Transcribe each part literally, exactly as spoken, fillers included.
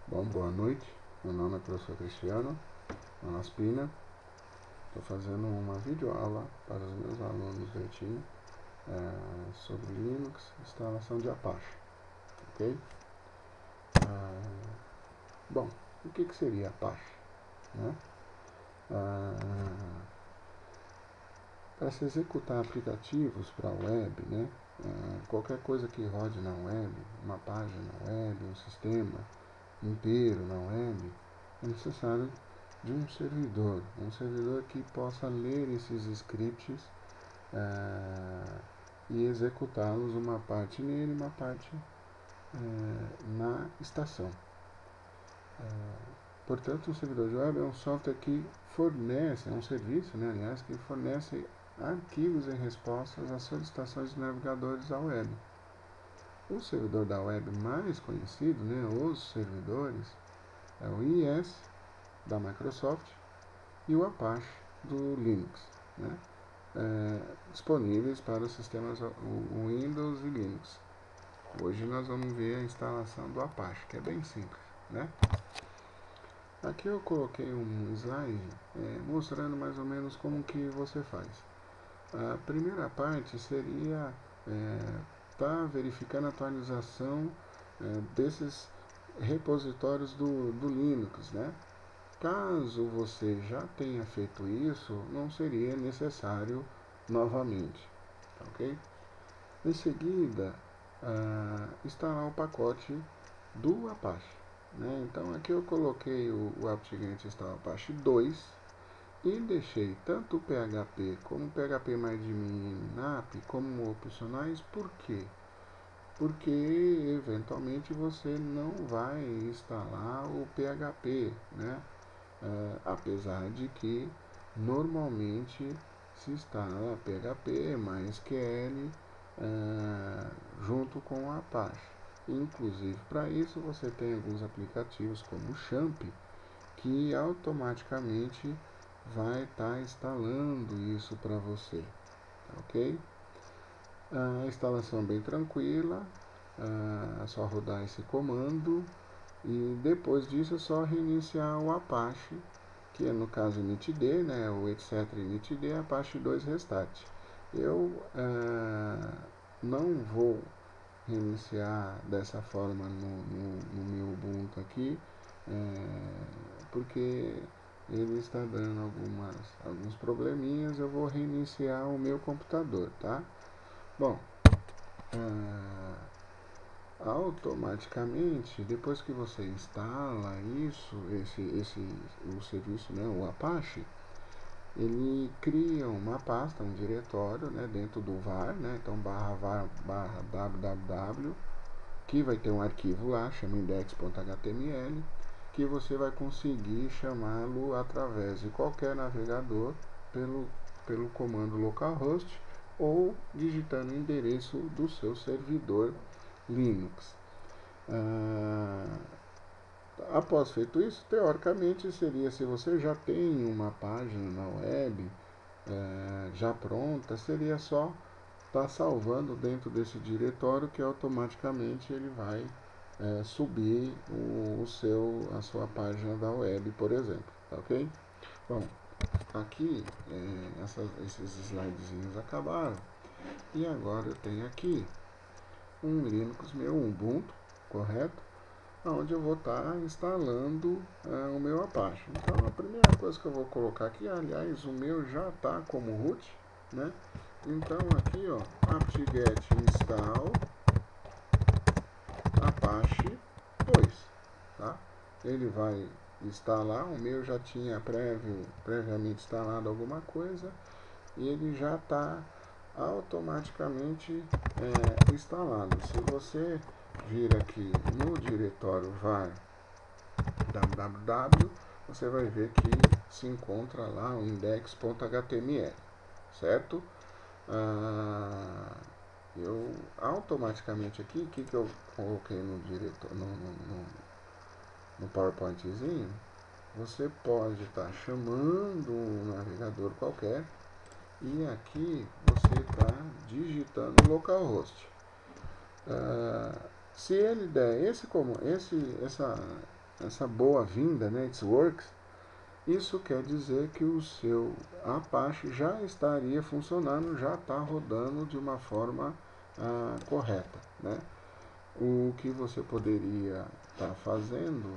Bom, boa noite, meu nome é professor Cristiano Malaspina. Estou fazendo uma videoaula para os meus alunos do ETIM é, sobre Linux, instalação de Apache, ok? É, bom, o que, que seria Apache? Né? É, para se executar aplicativos para a web, né? É, qualquer coisa que rode na web, uma página na web, um sistema inteiro na web, é necessário de um servidor, um servidor que possa ler esses scripts uh, e executá-los, uma parte nele, uma parte uh, na estação. Uh, portanto, um servidor de web é um software que fornece, é um serviço, né, aliás, que fornece arquivos e respostas às solicitações de navegadores à web. O servidor da web mais conhecido, né, os servidores, é o I I S da Microsoft e o Apache do Linux, né? É, disponíveis para os sistemas o Windows e Linux. Hoje nós vamos ver a instalação do Apache, que é bem simples, né? Aqui eu coloquei um slide é, mostrando mais ou menos como que você faz. A primeira parte seria é, tá verificando a atualização é, desses repositórios do, do Linux, né? Caso você já tenha feito isso, não seria necessário novamente, ok? Em seguida, ah, instalar o pacote do Apache, né? Então aqui eu coloquei o, o apt-get install Apache dois e deixei tanto o P H P como o P H P mais admin e nap como opcionais. Por quê? Porque eventualmente você não vai instalar o P H P, né? Uh, apesar de que normalmente se instala P H P, MySQL uh, junto com o Apache. Inclusive para isso você tem alguns aplicativos como o Champ, que automaticamente vai estar tá instalando isso para você, ok? A instalação bem tranquila, uh, é só rodar esse comando e depois disso é só reiniciar o Apache, que é no caso initd, né, o etc initd Apache dois restart. Eu uh, não vou reiniciar dessa forma no, no, no meu Ubuntu aqui, uh, porque ele está dando algumas, alguns probleminhas. Eu vou reiniciar o meu computador, tá? Bom, uh, automaticamente, depois que você instala isso, esse, esse, o serviço, né, o Apache, ele cria uma pasta, um diretório, né, dentro do var, né, então barra var barra www, que vai ter um arquivo lá, chama index.html, que você vai conseguir chamá-lo através de qualquer navegador pelo, pelo comando localhost ou digitando o endereço do seu servidor Linux. Ah, após feito isso, teoricamente seria, se você já tem uma página na web eh, já pronta, seria só estar tá salvando dentro desse diretório, que automaticamente ele vai eh, subir o, o seu, a sua página da web, por exemplo, tá ok? Bom, aqui eh, essas, esses slidezinhos acabaram e agora eu tenho aqui um Linux meu, um Ubuntu, correto? Onde eu vou estar tá instalando uh, o meu Apache. Então a primeira coisa que eu vou colocar aqui, aliás, o meu já está como root, né? Então aqui, ó, apt-get install Apache dois, tá? Ele vai instalar, o meu já tinha prévio, previamente instalado alguma coisa e ele já está automaticamente é, instalado. Se você vir aqui no diretório var www, você vai ver que se encontra lá o index.html, certo? Ah, eu automaticamente aqui, o que, que eu coloquei no diretor, no, no, no PowerPointzinho, você pode estar tá chamando um navegador qualquer e aqui você está digitando localhost. Uh, se ele der esse como esse essa essa boa-vinda, né, It Works, isso quer dizer que o seu Apache já estaria funcionando, já está rodando de uma forma ah, correta, né? O que você poderia estar tá fazendo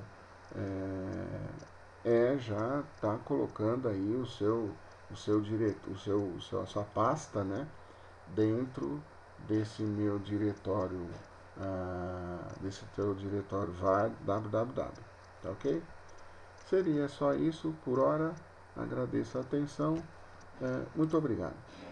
é, é já estar tá colocando aí o seu, o seu direito, o seu, o seu, a sua pasta, né, dentro desse meu diretório, ah, desse teu diretório var www, tá ok? Seria só isso por hora. Agradeço a atenção. É, muito obrigado.